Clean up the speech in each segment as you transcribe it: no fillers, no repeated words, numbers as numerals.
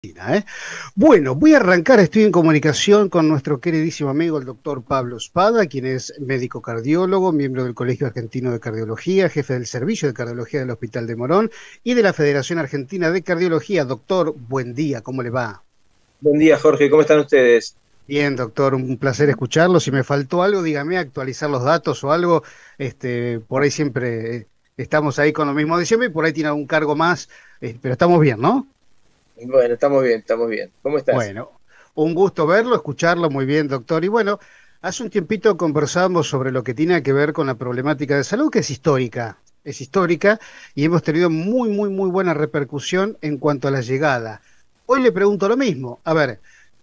¿eh? Bueno, voy a arrancar, estoy en comunicación con nuestro queridísimo amigo el doctor Pablo Spada, quien es médico cardiólogo, miembro del Colegio Argentino de Cardiología, jefe del Servicio de Cardiología del Hospital de Morón y de la Federación Argentina de Cardiología. Doctor, buen día, ¿cómo le va? Buen día, Jorge, ¿cómo están ustedes? Bien, doctor, un placer escucharlo. Si me faltó algo, dígame, actualizar los datos o algo. Por ahí siempre estamos ahí con lo mismo de siempre y por ahí tiene algún cargo más, pero estamos bien, ¿no? Bueno, estamos bien, estamos bien. ¿Cómo estás? Bueno, un gusto verlo, escucharlo muy bien, doctor. Y bueno, hace un tiempito conversamos sobre lo que tiene que ver con la problemática de salud, que es histórica, y hemos tenido muy buena repercusión en cuanto a la llegada. Hoy le pregunto lo mismo. A ver,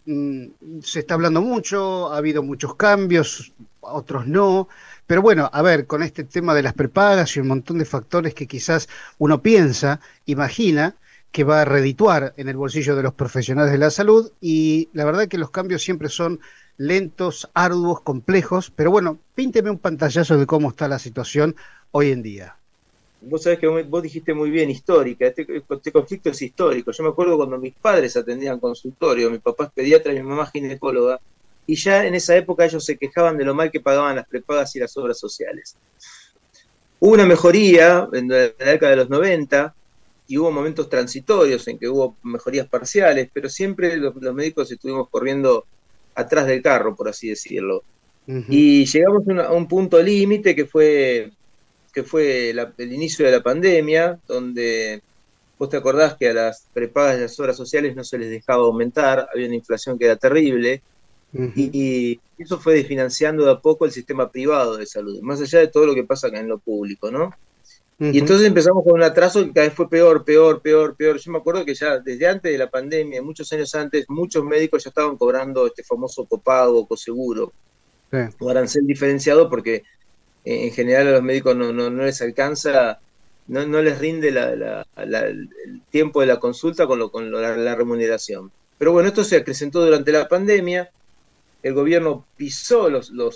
se está hablando mucho, ha habido muchos cambios, otros no, pero bueno, a ver, con este tema de las prepagas y un montón de factores que quizás uno piensa, imagina que va a redituar en el bolsillo de los profesionales de la salud y la verdad que los cambios siempre son lentos, arduos, complejos, pero bueno, pínteme un pantallazo de cómo está la situación hoy en día. Vos sabés que vos dijiste muy bien, histórica. Este conflicto es histórico. Yo me acuerdo cuando mis padres atendían consultorio, mi papá es pediatra y mi mamá es ginecóloga, y ya en esa época ellos se quejaban de lo mal que pagaban las prepagas y las obras sociales. Hubo una mejoría en la década de los 90 y hubo momentos transitorios en que hubo mejorías parciales, pero siempre los médicos estuvimos corriendo atrás del carro, por así decirlo. Ujú. Y llegamos a un punto límite que fue el inicio de la pandemia, donde vos te acordás que a las prepagas de las obras sociales no se les dejaba aumentar, había una inflación que era terrible, Ujú. y eso fue desfinanciando de a poco el sistema privado de salud, más allá de todo lo que pasa acá en lo público, ¿no? Y Ujú. entonces empezamos con un atraso que cada vez fue peor, peor, peor, peor. Yo me acuerdo que ya desde antes de la pandemia, muchos años antes, muchos médicos ya estaban cobrando este famoso copago, coseguro, Sí. o arancel diferenciado, porque en general a los médicos no les alcanza, no les rinde el tiempo de la consulta con la remuneración. Pero bueno, esto se acrecentó durante la pandemia, el gobierno pisó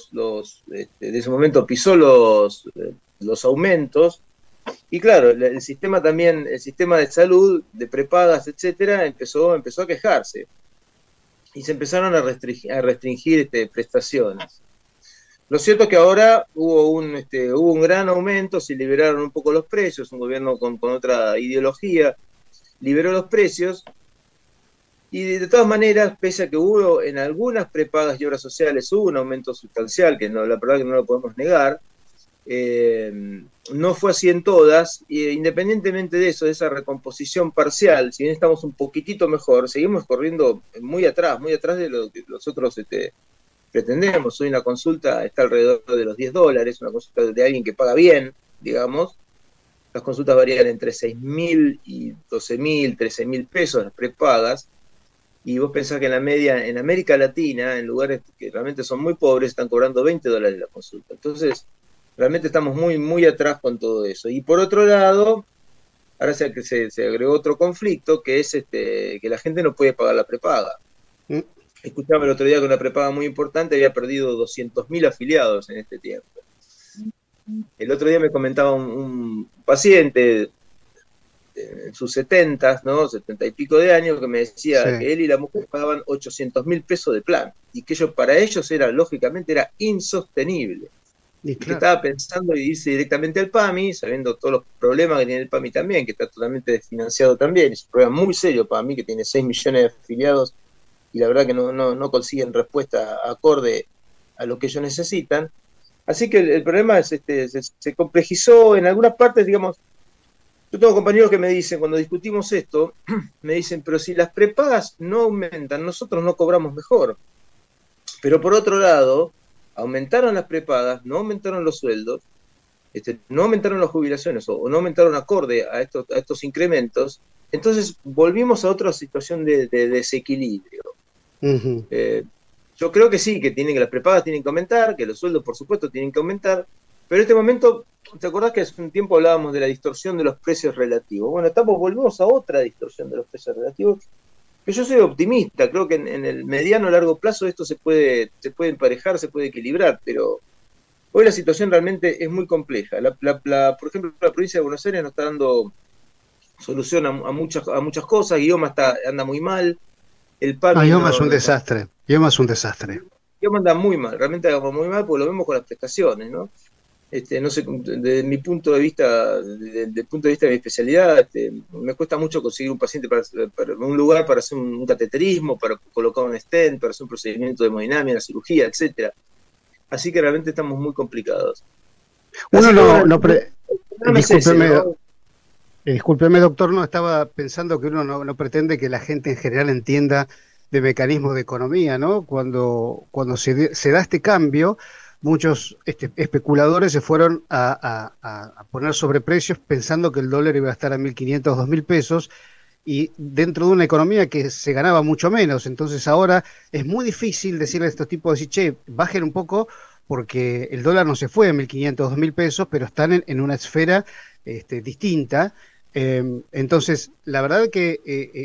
de ese momento pisó los aumentos, y claro, el sistema también, el sistema de salud, de prepagas, etcétera, empezó a quejarse, y se empezaron a restringir prestaciones. Lo cierto es que ahora hubo un gran aumento, se liberaron un poco los precios, un gobierno con otra ideología liberó los precios, y de todas maneras, pese a que hubo en algunas prepagas y obras sociales, hubo un aumento sustancial, que no, la verdad que no lo podemos negar, no fue así en todas, e independientemente de eso, de esa recomposición parcial, si bien estamos un poquitito mejor, seguimos corriendo muy atrás de lo que nosotros pretendemos. Hoy una consulta está alrededor de los $10, una consulta de alguien que paga bien, digamos. Las consultas varían entre 6.000 y 12.000, 13.000 pesos las prepagas, y vos pensás que en la media, en América Latina, en lugares que realmente son muy pobres, están cobrando $20 la consulta. Entonces, realmente estamos muy atrás con todo eso. Y por otro lado, ahora se agregó otro conflicto, que es que la gente no puede pagar la prepaga. Mm. Escuchaba el otro día que una prepaga muy importante había perdido 200.000 afiliados en este tiempo. El otro día me comentaba un paciente en sus 70, ¿no? 70 y pico de años, que me Sí. decía que él y la mujer pagaban 800.000 pesos de plan, y que para ellos lógicamente era insostenible. Y Y que claro. estaba pensando en irse directamente al PAMI, sabiendo todos los problemas que tiene el PAMI también, que está totalmente desfinanciado también. Es un problema muy serio para mí, que tiene 6 millones de afiliados, y la verdad que no consiguen respuesta acorde a lo que ellos necesitan. Así que el problema se complejizó en algunas partes, digamos. Yo tengo compañeros que me dicen, cuando discutimos esto, me dicen, pero si las prepagas no aumentan, nosotros no cobramos mejor. Pero por otro lado, aumentaron las prepagas, no aumentaron los sueldos, no aumentaron las jubilaciones, o no aumentaron acorde a estos incrementos. Entonces volvimos a otra situación de desequilibrio. Ujú. Eh, yo creo que sí, que las prepagas tienen que aumentar, que los sueldos, por supuesto, tienen que aumentar, pero en este momento, ¿te acordás que hace un tiempo hablábamos de la distorsión de los precios relativos? Bueno, volvemos a otra distorsión de los precios relativos, que yo soy optimista, creo que en el mediano o largo plazo esto se puede emparejar, se puede equilibrar, pero hoy la situación realmente es muy compleja. Por ejemplo, la provincia de Buenos Aires nos está dando solución a muchas cosas. Guioma anda muy mal, el PAMI IOMA es un desastre, IOMA es un desastre. Guioma anda muy mal, realmente anda muy mal porque lo vemos con las prestaciones, ¿no? No sé, desde mi punto de vista, desde el punto de vista de mi especialidad, me cuesta mucho conseguir un paciente para un lugar para hacer un cateterismo, para colocar un stent, para hacer un procedimiento de hemodinamia, una cirugía, etcétera. Así que realmente estamos muy complicados. Uno Discúlpeme, ¿no? Discúlpeme, doctor, no estaba pensando que uno no pretende que la gente en general entienda de mecanismos de economía, ¿no? Cuando se da este cambio, muchos especuladores se fueron a poner sobreprecios pensando que el dólar iba a estar a 1.500, 2.000 pesos, y dentro de una economía que se ganaba mucho menos. Entonces ahora es muy difícil decirle a estos tipos, decir, che, bajen un poco, porque el dólar no se fue a 1.500, 2.000 pesos, pero están en una esfera distinta. Entonces, la verdad que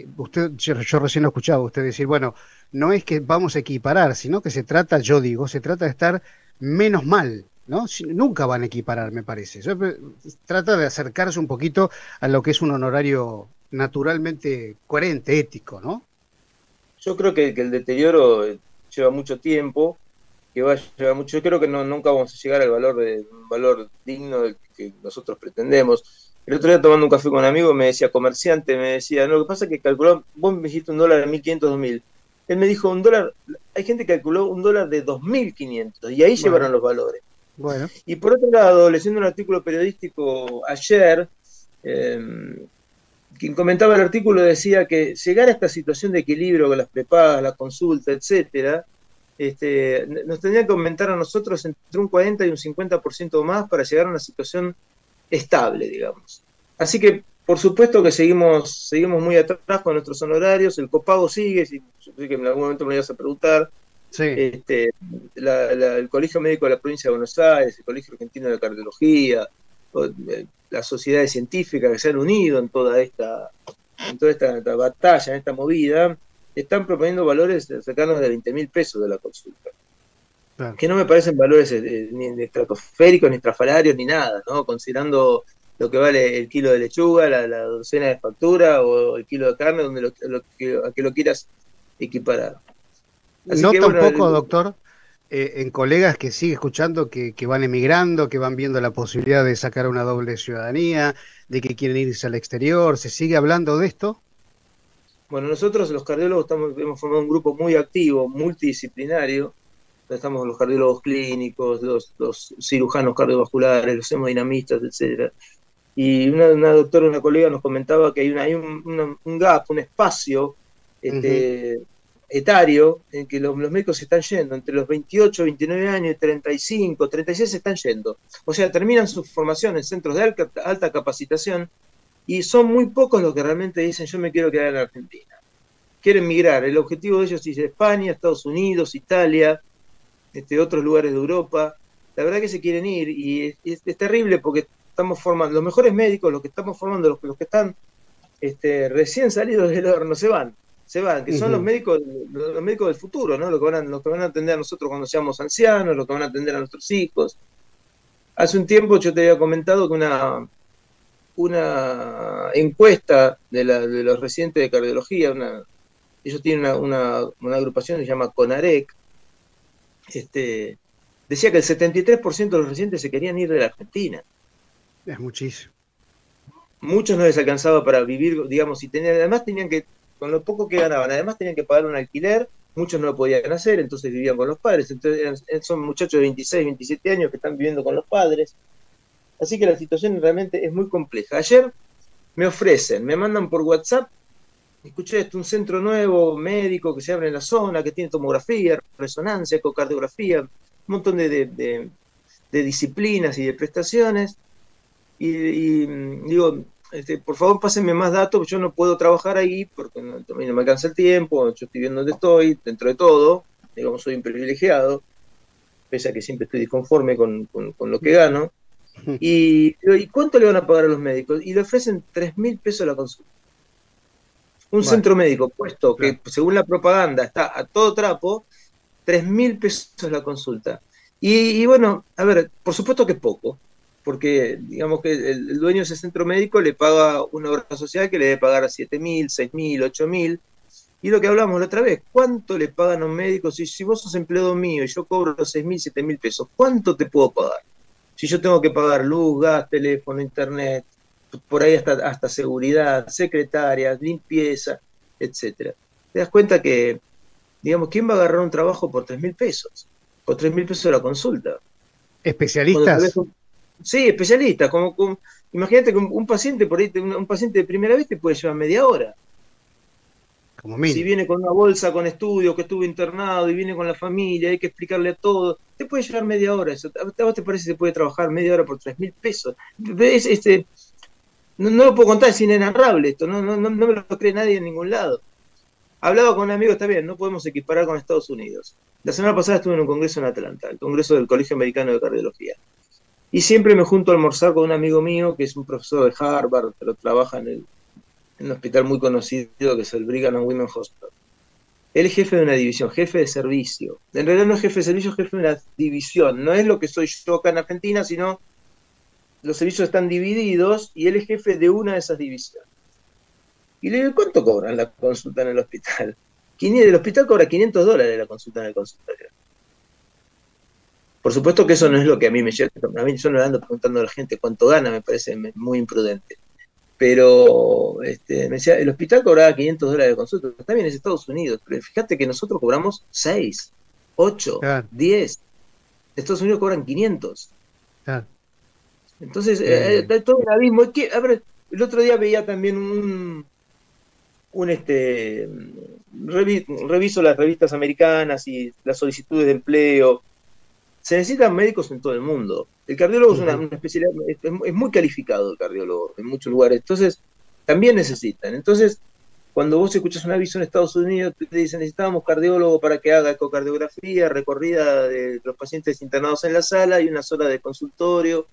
yo recién lo escuchaba usted decir, bueno, no es que vamos a equiparar, sino que se trata de estar menos mal, ¿no? Nunca van a equiparar, me parece. Trata de acercarse un poquito a lo que es un honorario naturalmente coherente, ético, ¿no? Yo creo que el deterioro lleva mucho tiempo, que va a llevar mucho. Yo creo que nunca vamos a llegar al valor digno del que nosotros pretendemos. El otro día tomando un café con un amigo me decía, comerciante, me decía, no, lo que pasa es que calculó, vos me dijiste un dólar de 1.500, 2.000. Él me dijo, un dólar, hay gente que calculó un dólar de 2.500 y ahí llevaron los valores. Bueno. Y por otro lado, leyendo un artículo periodístico ayer, quien comentaba el artículo decía que llegar a esta situación de equilibrio con las prepagas, la consulta, etcétera, nos tendría que aumentar a nosotros entre un 40 y un 50% más para llegar a una situación estable, digamos. Así que, por supuesto que seguimos muy atrás con nuestros honorarios, el copago sigue, yo sé que en algún momento me ibas a preguntar, sí. El Colegio Médico de la Provincia de Buenos Aires, el Colegio Argentino de Cardiología, las sociedades científicas que se han unido en toda esta batalla, en esta movida, están proponiendo valores cercanos de 20.000 pesos de la consulta. Claro. Que no me parecen valores ni estratosféricos, ni estrafalarios, ni nada, ¿no? Considerando lo que vale el kilo de lechuga, la docena de factura o el kilo de carne, donde a que lo quieras equiparar. Así no que, tampoco, bueno, doctor, en colegas que sigue escuchando que van emigrando, que van viendo la posibilidad de sacar una doble ciudadanía, de que quieren irse al exterior, ¿se sigue hablando de esto? Bueno, nosotros los cardiólogos hemos formado un grupo muy activo, multidisciplinario. Estamos los cardiólogos clínicos, los cirujanos cardiovasculares, los hemodinamistas, etcétera. Y una doctora, una colega nos comentaba que hay un gap, un espacio etario en que los médicos se están yendo, entre los 28, 29 años y 35, 36 se están yendo. O sea, terminan su formación en centros de alta capacitación y son muy pocos los que realmente dicen yo me quiero quedar en Argentina. Quieren migrar, el objetivo de ellos es España, Estados Unidos, Italia, otros lugares de Europa. La verdad que se quieren ir y es terrible porque estamos formando, los mejores médicos, los que estamos formando, los que están recién salidos del horno, se van, que son los médicos del futuro, ¿no? Los que van a atender a nosotros cuando seamos ancianos, los que van a atender a nuestros hijos. Hace un tiempo yo te había comentado que una encuesta de los residentes de cardiología, ellos tienen una agrupación que se llama CONAREC, decía que el 73% de los residentes se querían ir de la Argentina. Es muchísimo. Muchos no les alcanzaba para vivir, digamos, y además tenían que, con lo poco que ganaban, además tenían que pagar un alquiler, muchos no lo podían hacer, entonces vivían con los padres, entonces son muchachos de 26, 27 años que están viviendo con los padres. Así que la situación realmente es muy compleja. Ayer me mandan por WhatsApp, escuché un centro nuevo médico que se abre en la zona, que tiene tomografía, resonancia, ecocardiografía, un montón de disciplinas y de prestaciones. Y digo, por favor pásenme más datos, porque yo no puedo trabajar ahí, porque no me alcanza el tiempo, yo estoy viendo dónde estoy, dentro de todo, digamos, soy un privilegiado, pese a que siempre estoy disconforme con lo que gano. ¿Y cuánto le van a pagar a los médicos? Y le ofrecen 3.000 pesos la consulta. Un centro médico puesto que según la propaganda está a todo trapo, 3.000 pesos la consulta. Y bueno, a ver, por supuesto que es poco, porque digamos que el dueño de ese centro médico le paga una obra social que le debe pagar a 7.000, 6.000, 8.000. Y lo que hablamos la otra vez, ¿cuánto le pagan a un médico? Si vos sos empleado mío y yo cobro 6.000, 7.000 pesos, ¿cuánto te puedo pagar? Si yo tengo que pagar luz, gas, teléfono, internet, por ahí hasta seguridad, secretarias, limpieza, etcétera. Te das cuenta que, digamos, ¿quién va a agarrar un trabajo por 3.000 pesos? Por 3.000 pesos la consulta. Cuando tal vez ¿Especialistas? sí, especialistas, imagínate que un paciente por ahí, un paciente de primera vez te puede llevar media hora. Como Si mínimo. viene con una bolsa con estudio, que estuvo internado y viene con la familia, hay que explicarle todo, te puede llevar media hora. Eso, ¿a vos te parece que se puede trabajar media hora por 3.000 pesos? No lo puedo contar, es inenarrable esto, no me lo cree nadie en ningún lado. Hablaba con un amigo, está bien, no podemos equiparar con Estados Unidos. La semana pasada estuve en un congreso en Atlanta, el congreso del Colegio Americano de Cardiología. Y siempre me junto a almorzar con un amigo mío que es un profesor de Harvard, pero trabaja en un hospital muy conocido que es el Brigham and Women's Hospital. Él es jefe de una división, jefe de servicio. En realidad no es jefe de servicio, es jefe de una división. No es lo que soy yo acá en Argentina, sino los servicios están divididos y él es jefe de una de esas divisiones. Y le digo, ¿cuánto cobran la consulta en el hospital? El hospital cobra $500 la consulta en el consultorio. Por supuesto que eso no es lo que a mí me lleva. A mí yo no le ando preguntando a la gente cuánto gana, me parece muy imprudente. Pero me decía, el hospital cobraba $500 de consulta. Está bien, es Estados Unidos, pero fíjate que nosotros cobramos 6, 8, Claro, 10. Estados Unidos cobran 500. claro. Entonces, Eh, hay todo un abismo. A ver, el otro día veía también reviso las revistas americanas y las solicitudes de empleo. Se necesitan médicos en todo el mundo. El cardiólogo es ujú. una especialidad, es muy calificado el cardiólogo en muchos lugares. Entonces, también necesitan. Entonces, cuando vos escuchas un aviso en Estados Unidos, te dicen necesitamos cardiólogo para que haga ecocardiografía, recorrida de los pacientes internados en la sala y una sola de consultorio.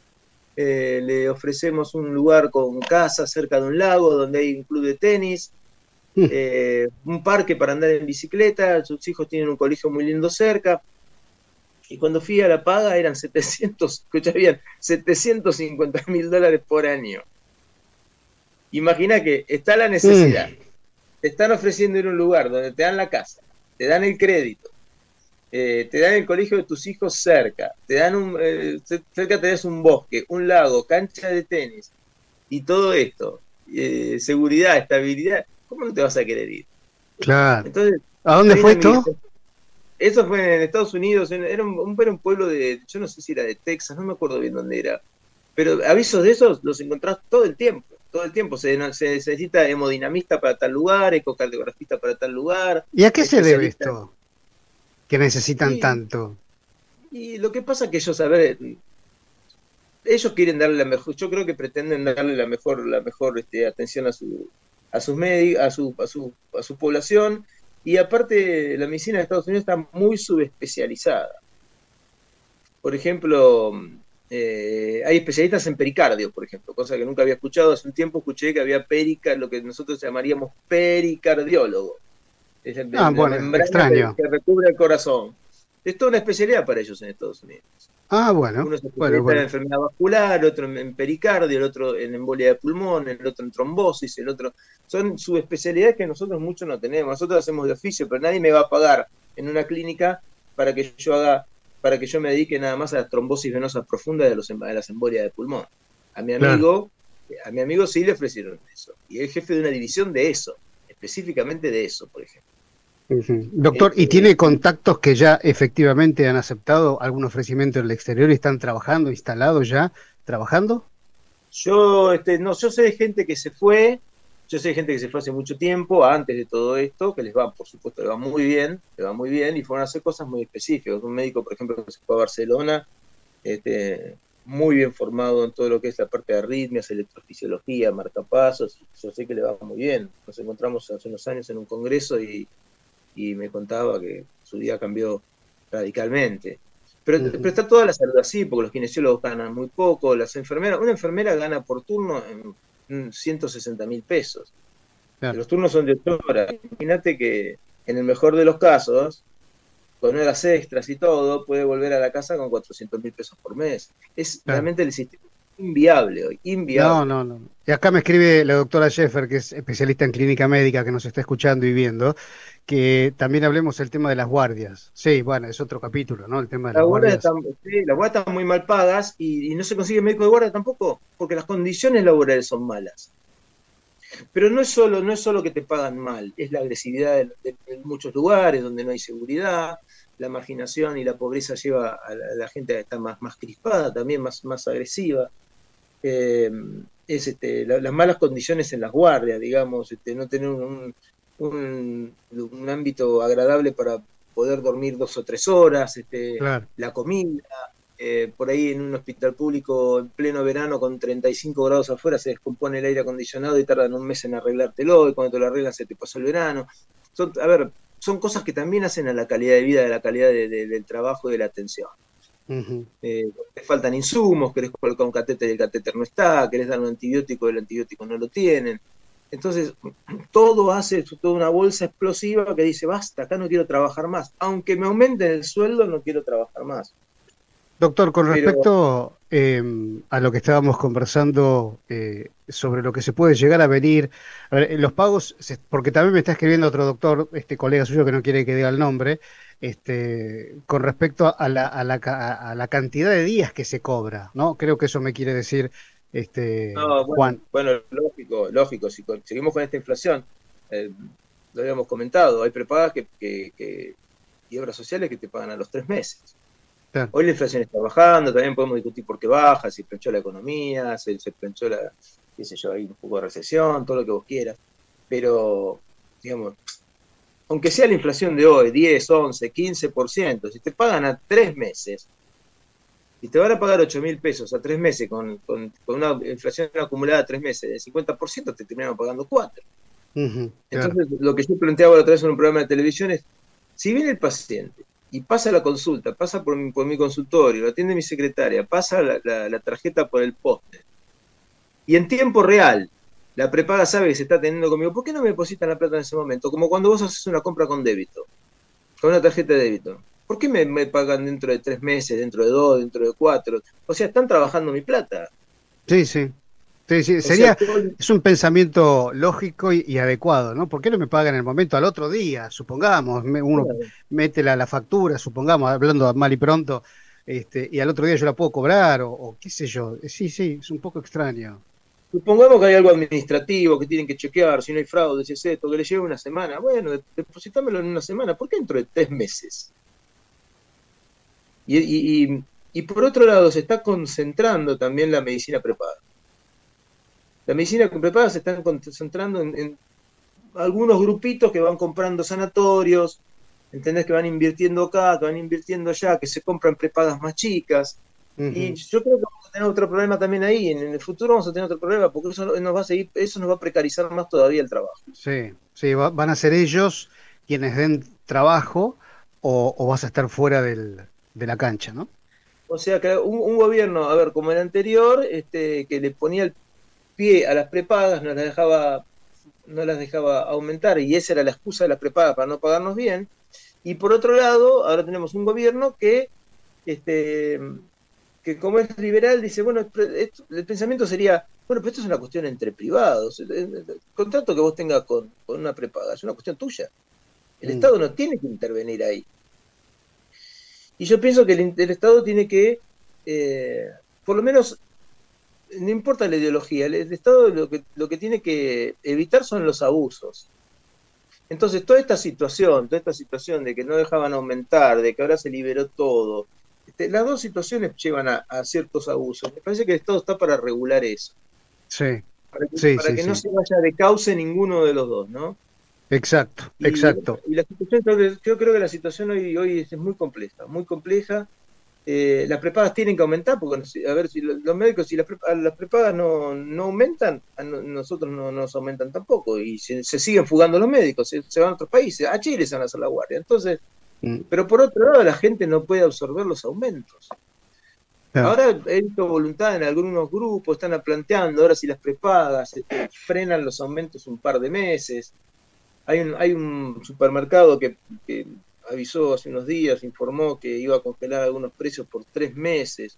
Le ofrecemos un lugar con casa cerca de un lago donde hay un club de tenis, Mm. un parque para andar en bicicleta, sus hijos tienen un colegio muy lindo cerca. Y cuando fui a la paga eran 700, escucha bien, $750.000 por año. Imagina que está la necesidad, Mm. te están ofreciendo ir a un lugar donde te dan la casa, te dan el crédito, te dan el colegio de tus hijos cerca, cerca tenés un bosque, un lago, cancha de tenis y todo esto, seguridad, estabilidad, ¿cómo no te vas a querer ir? Claro. Entonces, ¿A dónde hay fue una esto? migración. Eso fue en Estados Unidos, era un pueblo yo no sé si era de Texas, no me acuerdo bien dónde era, pero avisos de esos los encontrás todo el tiempo, todo el tiempo. Se necesita hemodinamista para tal lugar, ecocardiografista para tal lugar, ¿Y a qué se debe especialista. esto que necesitan Y, tanto? y lo que pasa es que ellos, a ver, ellos quieren darle la mejor, yo creo que pretenden darle la mejor atención a sus médicos, a su población, y aparte la medicina de Estados Unidos está muy subespecializada. Por ejemplo, hay especialistas en pericardio, por ejemplo, cosa que nunca había escuchado. Hace un tiempo escuché que había lo que nosotros llamaríamos pericardiólogo. Es Ah, la bueno, membrana extraño. que recubre el corazón. Es toda una especialidad para ellos en Estados Unidos. Ah, bueno, Uno es bueno, especialista en bueno. enfermedad vascular, el otro en pericardio, el otro en embolia de pulmón, el otro en trombosis, el otro. Son subespecialidades que nosotros muchos no tenemos. Nosotros hacemos de oficio, pero nadie me va a pagar en una clínica para que yo haga, para que yo me dedique nada más a las trombosis venosas profundas de las embolias de pulmón. A mi Claro. amigo, a mi amigo sí le ofrecieron eso. Y es jefe de una división de eso, específicamente de eso, por ejemplo. Ujú. Doctor, ¿y Este, tiene contactos que ya efectivamente han aceptado algún ofrecimiento en el exterior y están trabajando, instalados ya, trabajando? yo sé de gente que se fue, yo sé de gente que se fue hace mucho tiempo, antes de todo esto, que les va, por supuesto, le va muy bien, y fueron a hacer cosas muy específicas. Un médico, por ejemplo, que se fue a Barcelona, muy bien formado en todo lo que es la parte de arritmias, electrofisiología, marcapasos, yo sé que le va muy bien. Nos encontramos hace unos años en un congreso y me contaba que su día cambió radicalmente. Pero Ujú. está toda la salud así, porque los kinesiólogos ganan muy poco, una enfermera gana por turno en 160.000 pesos. Claro. Los turnos son de 8 horas. Imagínate que en el mejor de los casos, con horas extras y todo, puede volver a la casa con 400.000 pesos por mes. Es claro. realmente el sistema inviable hoy, No, inviable. no, no. Y acá me escribe la doctora Sheffer, que es especialista en clínica médica, que nos está escuchando y viendo, que también hablemos del tema de las guardias. Sí, bueno, es otro capítulo, ¿no? El tema de las Las guardias guardias. están, sí, las guardias están muy mal pagas y no se consigue médico de guardia tampoco, porque las condiciones laborales son malas. Pero no es solo que te pagan mal, es la agresividad de muchos lugares donde no hay seguridad, la marginación y la pobreza lleva a la gente a estar más crispada, también más agresiva. Eh, las malas condiciones en las guardias, digamos, no tener un ámbito agradable para poder dormir 2 o 3 horas, Claro. la comida, por ahí en un hospital público en pleno verano con 35 grados afuera se descompone el aire acondicionado y tardan un mes en arreglártelo, y cuando te lo arreglan se te pasó el verano. A ver, son cosas que también hacen a la calidad de vida, de la calidad del trabajo y de la atención. Ujú. Te faltan insumos, querés colocar un catéter y el catéter no está, querés dar un antibiótico y el antibiótico no lo tienen. Entonces, todo hace toda una bolsa explosiva que dice, basta, acá no quiero trabajar más. Aunque me aumenten el sueldo, no quiero trabajar más. Doctor, con Pero, respecto a lo que estábamos conversando sobre lo que se puede llegar a venir, a ver, los pagos, porque también me está escribiendo otro doctor, este colega suyo que no quiere que diga el nombre, con respecto a la cantidad de días que se cobra, ¿no? Creo que eso me quiere decir no, bueno, Juan. bueno, lógico, si seguimos con esta inflación, lo habíamos comentado, hay prepagas y obras sociales que te pagan a los 3 meses. Claro. Hoy la inflación está bajando, también podemos discutir por qué baja, si planchó la economía, se planchó qué sé yo, hay un poco de recesión, todo lo que vos quieras. Pero, digamos, aunque sea la inflación de hoy, 10, 11, 15%, si te pagan a 3 meses, y te van a pagar 8.000 pesos a 3 meses con una inflación acumulada a 3 meses de 50%, te terminan pagando 4. Ujú, claro. Entonces, lo que yo planteaba la otra vez en un programa de televisión es, si viene el paciente y pasa la consulta, pasa por mi consultorio, lo atiende mi secretaria, pasa la tarjeta por el poste, y en tiempo real la prepaga sabe que se está atendiendo conmigo, ¿por qué no me depositan la plata en ese momento? Como cuando vos haces una compra con débito, con una tarjeta de débito. ¿Por qué me pagan dentro de 3 meses, dentro de 2, dentro de 4? O sea, están trabajando mi plata. Sí, sí. Sí, sí, O sea, es un pensamiento lógico y adecuado, ¿no? ¿Por qué no me pagan en el momento al otro día? Supongamos, uno mete la factura, supongamos, hablando mal y pronto, y al otro día yo la puedo cobrar, o qué sé yo. Sí, sí, es un poco extraño. supongamos que hay algo administrativo que tienen que chequear, si no hay fraude, si es esto, que le lleve una semana. Bueno, depositámelo en una semana. ¿Por qué dentro de 3 meses? Y por otro lado, se está concentrando también la medicina prepaga. La medicina prepaga se está concentrando en algunos grupitos que van comprando sanatorios, ¿entendés? Que van invirtiendo acá, que van invirtiendo allá, que se compran prepagas más chicas. Y Ujú. yo creo que vamos a tener otro problema también ahí. En el futuro vamos a tener otro problema, porque eso nos va a precarizar más todavía el trabajo. Sí, sí, van a ser ellos quienes den trabajo o vas a estar fuera de la cancha, ¿no? O sea que un gobierno, a ver, como el anterior, que le ponía el pie a las prepagas, no las dejaba aumentar, y esa era la excusa de las prepagas para no pagarnos bien. Y por otro lado, ahora tenemos un gobierno este, que como es liberal, dice, bueno, el pensamiento sería, bueno, pero esto es una cuestión entre privados. El contrato que vos tengas con una prepaga es una cuestión tuya. El Mm, Estado no tiene que intervenir ahí. Y yo pienso que el Estado tiene que, eh, por lo menos, no importa la ideología, el Estado lo que tiene que evitar son los abusos. Entonces, toda esta situación de que no dejaban aumentar, de que ahora se liberó todo, las dos situaciones llevan a ciertos abusos. Me parece que el Estado está para regular eso, sí, para que, sí, para sí, que no sí. se vaya de cauce ninguno de los dos, ¿no? Exacto, Y, exacto. y la situación, yo creo que la situación hoy es muy compleja, muy compleja. Las prepagas tienen que aumentar, porque a ver, si los médicos, si las prepagas no aumentan, nosotros no nos aumentan tampoco, y se siguen fugando los médicos, se van a otros países, a Chile se van a hacer la guardia. Entonces, Mm, pero por otro lado, la gente no puede absorber los aumentos. claro. Ahora he visto voluntad en algunos grupos, están planteando, ahora si las prepagas frenan los aumentos un par de meses. Hay un supermercado que avisó hace unos días, informó que iba a congelar algunos precios por 3 meses.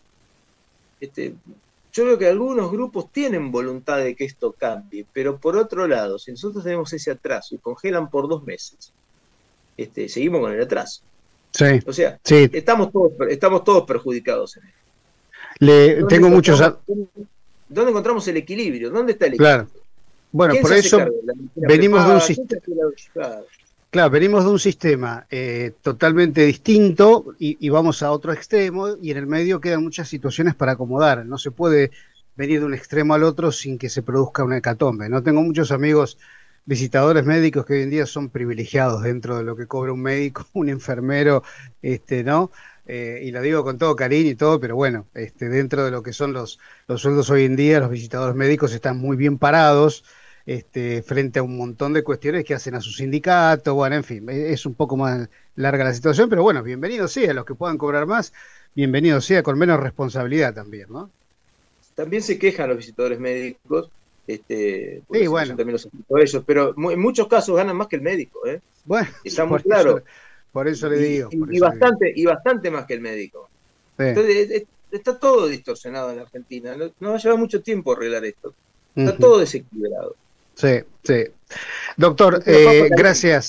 Yo veo que algunos grupos tienen voluntad de que esto cambie, pero por otro lado, si nosotros tenemos ese atraso y congelan por 2 meses, seguimos con el atraso. Sí, O sea, sí. estamos todos perjudicados en esto. Tengo muchos... ¿Dónde encontramos el equilibrio? ¿Dónde está el Claro. equilibrio? Bueno, ¿Quién por se hace eso cargo? ¿La medicina venimos de un prepaga? sistema... ¿Quién se hace la... Claro, venimos de un sistema totalmente distinto y vamos a otro extremo y en el medio quedan muchas situaciones para acomodar. No se puede venir de un extremo al otro sin que se produzca una hecatombe. No tengo muchos amigos visitadores médicos que hoy en día son privilegiados dentro de lo que cobra un médico, un enfermero, ¿no? Y lo digo con todo cariño y todo, pero bueno, dentro de lo que son los sueldos hoy en día, los visitadores médicos están muy bien parados. Frente a un montón de cuestiones que hacen a su sindicato, bueno, en fin, es un poco más larga la situación, pero bueno, bienvenido sea, los que puedan cobrar más, bienvenido sea, con menos responsabilidad también, ¿no? También se quejan los visitadores médicos, sí, bueno. son también los afectados ellos, pero en muchos casos ganan más que el médico, ¿eh? Bueno, está muy claro. Por eso le digo. Y bastante más que el médico. Sí. Entonces, está todo distorsionado en la Argentina, nos va a llevar mucho tiempo arreglar esto, está todo desequilibrado. Sí, sí. Doctor, gracias.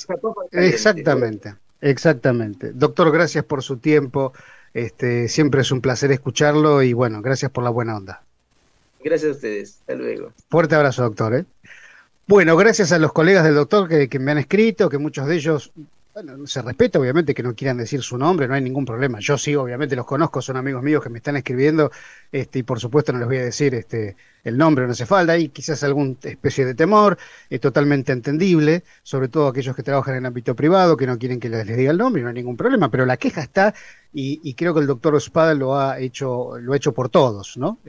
Exactamente. Doctor, gracias por su tiempo. Siempre es un placer escucharlo y bueno, gracias por la buena onda. Gracias a ustedes. Hasta luego. Fuerte abrazo, doctor. Bueno, gracias a los colegas del doctor que me han escrito, que muchos de ellos, bueno, se respeta obviamente que no quieran decir su nombre, no hay ningún problema. Yo sí, obviamente los conozco, son amigos míos que me están escribiendo, y por supuesto no les voy a decir el nombre, no hace falta, hay quizás alguna especie de temor, es totalmente entendible, sobre todo aquellos que trabajan en el ámbito privado, que no quieren que les diga el nombre, no hay ningún problema, pero la queja está, y creo que el doctor Espada lo ha hecho por todos, ¿no?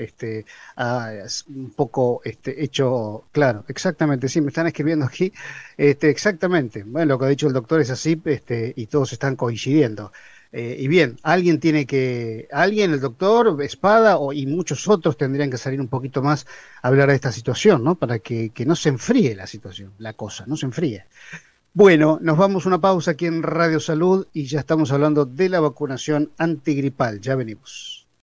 Un poco hecho, claro, exactamente, sí, me están escribiendo aquí, exactamente, bueno, lo que ha dicho el doctor es así, y todos están coincidiendo. Y bien, alguien, el doctor Espada y muchos otros tendrían que salir un poquito más a hablar de esta situación, ¿no? Para que no se enfríe la situación, la cosa, no se enfríe. Bueno, nos vamos a una pausa aquí en Radio Salud y ya estamos hablando de la vacunación antigripal. Ya venimos.